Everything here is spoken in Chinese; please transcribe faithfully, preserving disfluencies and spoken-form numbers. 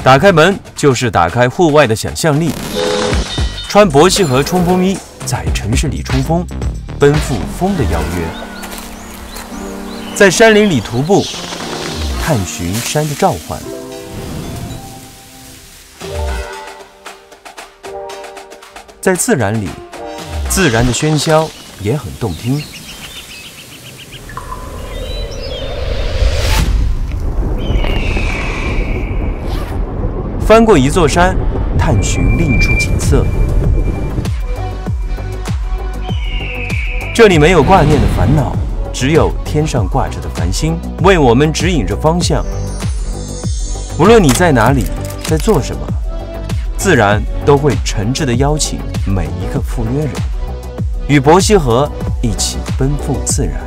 打开门就是打开户外的想象力，穿伯希和冲锋衣在城市里冲锋，奔赴风的邀约，在山林里徒步，探寻山的召唤。在自然里，自然的喧嚣也很动听。翻过一座山，探寻另一处景色。这里没有挂念的烦恼，只有天上挂着的繁星，为我们指引着方向。无论你在哪里，在做什么，自然都会诚挚地邀请每一个赴约人，与伯希和一起奔赴自然。